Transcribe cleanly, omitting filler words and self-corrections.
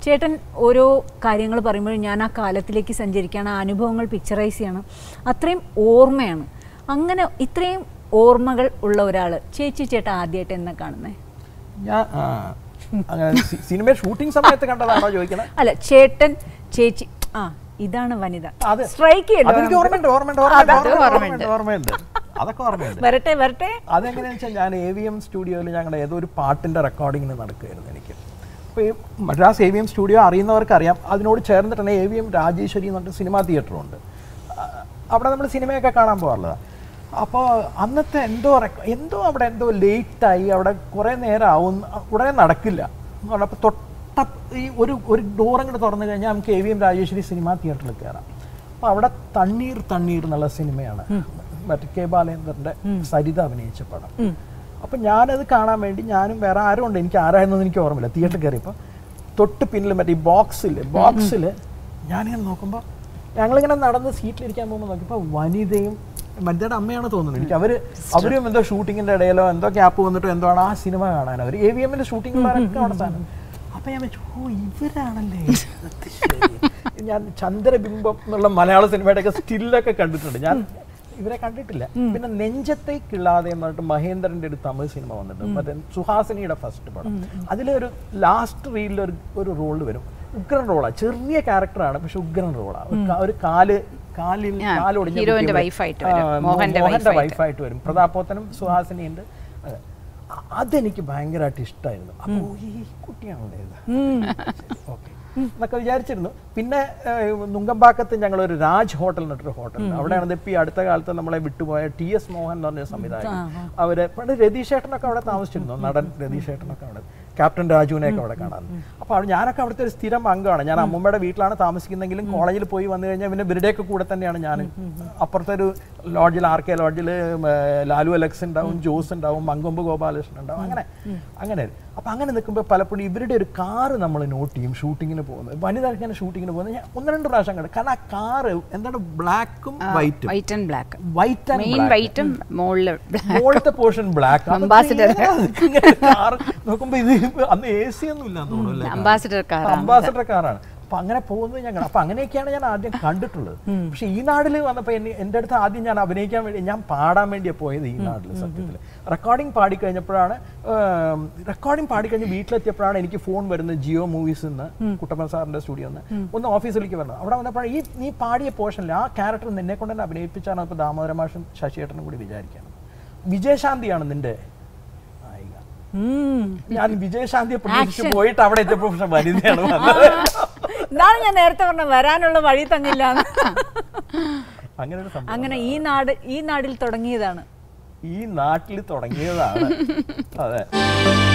ചേട്ടൻ ഓരോ കാര്യങ്ങൾ പറയുമ്പോഴും ഞാൻ ആ കാലത്തിലേക്ക് സഞ്ചരിക്കുകയാണ്, ആ അനുഭവങ്ങൾ പിക്ചറൈസ് ചെയ്യണം, അത്രയും ഓർമ്മയാണ്. അങ്ങനെ ഇത്രയും ഓർമ്മകൾ ഉള്ള ഒരാൾ ചേട്ടൻ ആദ്യമായിട്ട് എന്നെ കാണുന്നേ? ഞാൻ സിനിമ ഷൂട്ടിംഗ് സമയത്ത് കണ്ടതാണോ ചോദിക്കണേ? അല്ല, ചേട്ടൻ ചേച്ചി ഇതാണ് വനിത സ്ട്രൈക്ക് ഓർമ്മയുണ്ട്, അതൊക്കെ ഓർമ്മയുണ്ട്. വരട്ടെ വരട്ടെ. അതെങ്ങനെയാണെന്ന് വെച്ചാൽ ഞാൻ AVM സ്റ്റുഡിയോയിൽ ഞങ്ങളുടെ ഏതോ ഒരു പാട്ടിൻ്റെ റെക്കോർഡിങ്ങിന് നടക്കുമായിരുന്നു എനിക്ക്. അപ്പോൾ ഈ മദ്രാസ് AVM സ്റ്റുഡിയോ അറിയുന്നവർക്ക് അറിയാം. അതിനോട് ചേർന്നിട്ടാണ് AVM രാജേശ്വരി എന്ന് പറഞ്ഞിട്ട് സിനിമാ തിയേറ്ററുണ്ട്. അവിടെ നമ്മൾ സിനിമയൊക്കെ കാണാൻ പോകാറുള്ളതാണ്. അപ്പോൾ അന്നത്തെ എന്തോ അവിടെ എന്തോ ലേറ്റായി, അവിടെ കുറേ നേരം ആവും, ഉടനെ നടക്കില്ല. അപ്പോൾ ഈ ഒരു ഡോർ അങ്ങോട്ട് തുറന്നു കഴിഞ്ഞാൽ നമുക്ക് AVM രാജേശ്വരി സിനിമാ തിയേറ്ററിൽ കയറാം. അപ്പോൾ അവിടെ തണ്ണീർ എന്നുള്ള സിനിമയാണ്, മറ്റേ കെ ബാലേന്ദ്രൻ്റെ സരിത അഭിനയിച്ച പടം. അപ്പം ഞാനത് കാണാൻ വേണ്ടി ഞാനും വേറെ ആരും ഉണ്ട്, എനിക്ക് ആരായിരുന്നെന്ന് എനിക്ക് ഓർമ്മയില്ല. തിയേറ്ററിൽ കയറിയപ്പോൾ തൊട്ട് പിന്നിൽ മറ്റേ ഈ ബോക്സിൽ ഞാനിങ്ങനെ നോക്കുമ്പോൾ ഞങ്ങളിങ്ങനെ നടന്ന് സീറ്റിലിരിക്കാൻ പോകുമ്പോൾ നോക്കിയപ്പോൾ വനിതയുടെ അമ്മയാണ് തോന്നുന്നത് എനിക്ക്. അവരും എന്തോ ഷൂട്ടിങ്ങിൻ്റെ ഇടയിലോ എന്തോ ക്യാപ്പ് വന്നിട്ടോ എന്തോ ആണ് ആ സിനിമ കാണാൻ അവർ AVMൻ്റെ ഷൂട്ടിങ്ങിലൊക്കെ അവിടെ സാധനം. അപ്പം ഞാൻ വെച്ചു, ഇവരാണല്ലേ. ഞാൻ ചന്ദ്രബിംബം എന്നുള്ള മലയാള സിനിമയുടെയൊക്കെ സ്റ്റില്ലൊക്കെ കണ്ടിട്ടുണ്ട്, ഞാൻ ഇവരെ കണ്ടിട്ടില്ല. പിന്നെ നെഞ്ചത്തേക്കിള്ളാതെ എന്ന് പറഞ്ഞിട്ട് മഹേന്ദ്രൻ്റെ ഒരു തമിഴ് സിനിമ വന്നിട്ടുണ്ട്, മറ്റേ സുഹാസിനിയുടെ ഫസ്റ്റ് പടം. അതിലൊരു ലാസ്റ്റ് റീലിൽ ഒരു റോള് വരും, ഉഗ്രൻ റോളാണ്, ചെറിയ ക്യാരക്ടറാണ് പക്ഷെ ഉഗ്രൻ റോളാണ്. ഒരു കാലൊടിഞ്ഞ മോഹന്റെ വൈഫായിട്ട് വരും. പ്രതാപോത്തനും സുഹാസിനിയുണ്ട്. അതെനിക്ക് ഭയങ്കരമായിട്ട് ഇഷ്ടമായിരുന്നു. അപ്പോൾ ഈ കുട്ടിയാണല്ലേ ഓക്കെ എന്നൊക്കെ വിചാരിച്ചിരുന്നു. പിന്നെ നുങ്കമ്പാക്കത്ത് ഞങ്ങളൊരു രാജ് ഹോട്ടൽ എന്നിട്ടൊരു ഹോട്ടലുണ്ട്. അവിടെയാണ് ഇപ്പോൾ ഈ അടുത്ത കാലത്ത് നമ്മളെ വിട്ടുപോയ TS മോഹൻ എന്ന് പറഞ്ഞ സംവിധായകൻ. അവര് പണ്ട് രതീഷ് ഏട്ടനൊക്കെ അവിടെ താമസിച്ചിരുന്നു, നടൻ രതീഷ് ഏട്ടനൊക്കെ അവിടെ, ക്യാപ്റ്റൻ രാജുവിനെയൊക്കെ അവിടെ കാണാൻ. അപ്പോൾ ഞാനൊക്കെ അവിടുത്തെ ഒരു സ്ഥിരം അംഗമാണ്. ഞാൻ അമ്മൂമ്മയുടെ വീട്ടിലാണ് താമസിക്കുന്നെങ്കിലും കോളേജിൽ പോയി വന്നു കഴിഞ്ഞാൽ പിന്നെ ഇവരുടെയൊക്കെ കൂടെ തന്നെയാണ് ഞാൻ. അപ്പുറത്തെ ഒരു ലോഡ്ജിൽ RK ലോഡ്ജിൽ ലാലു അലക്സ് ഉണ്ടാവും, ജോസ് ഉണ്ടാവും, മങ്കൊമ്പ് ഗോപാലകൃഷ്ണൻ ഉണ്ടാവും, അങ്ങനെ. അപ്പം അങ്ങനെ നിൽക്കുമ്പോൾ പലപ്പോഴും ഇവരുടെ ഒരു കാറ് നമ്മൾ നോട്ട് ചെയ്യും ഷൂട്ടിങ്ങിന് പോകുന്നത്. വനിത ഇങ്ങനെ ഷൂട്ടിങ്ങിന് പോകുന്നത് ഞാൻ 1-2 പ്രാവശ്യം കണ്ടു. കാരണം ആ കാറ് എന്താണ് ബ്ലാക്കും വൈറ്റും മുകളിലത്തെ പോർഷൻ ബ്ലാക്ക്, കാർ നോക്കുമ്പോൾ ഇത് അന്ന് AC ഒന്നും ഇല്ലാന്ന് തോന്നുന്നു, അംബാസിഡർ കാറാണ്. അപ്പം അങ്ങനെ പോകുന്നത് ഞങ്ങൾ. അപ്പം അങ്ങനെയൊക്കെയാണ് ഞാൻ ആദ്യം കണ്ടിട്ടുള്ളത്. പക്ഷെ ഈ നാട്ടിൽ വന്നപ്പോൾ എൻ്റെ അടുത്ത് ആദ്യം ഞാൻ അഭിനയിക്കാൻ വേണ്ടി, ഞാൻ പാടാൻ വേണ്ടിയാണ് പോയത് ഈ നാട്ടിൽ. സത്യത്തിൽ റെക്കോർഡിങ് പാടിക്കഴിഞ്ഞ് വീട്ടിലെത്തിയപ്പോഴാണ് എനിക്ക് ഫോൺ വരുന്നത് ജിയോ മൂവീസിൽ നിന്ന്, കുട്ടപ്പൻ സാറിൻ്റെ സ്റ്റുഡിയോ ഒന്ന് ഓഫീസിലേക്ക് വരുന്നത്. അവിടെ വന്നപ്പോഴാണ് നീ പാടിയ പോർഷനിൽ ആ ക്യാരക്ടർ നിന്നെ കൊണ്ട് തന്നെ അഭിനയിപ്പിച്ചാണ് ഇപ്പോൾ ദാമോദര മാഷും ശശിയേട്ടനും കൂടി വിചാരിക്കണം. വിജയശാന്തിയാണ് നിന്റെ നായിക. ഞാൻ വിജയശാന്തിയെ പ്രതീക്ഷിച്ച് പോയിട്ട് അവിടെ എത്തിയപ്പോൾ വനിതയാണ് വന്നത്. ഇതാണ് ഞാൻ നേരത്തെ പറഞ്ഞ വരാനുള്ള വഴി തങ്ങില്ല. അങ്ങനെ ഈ നാട്ടിൽ തുടങ്ങിയതാണ്. അതെ.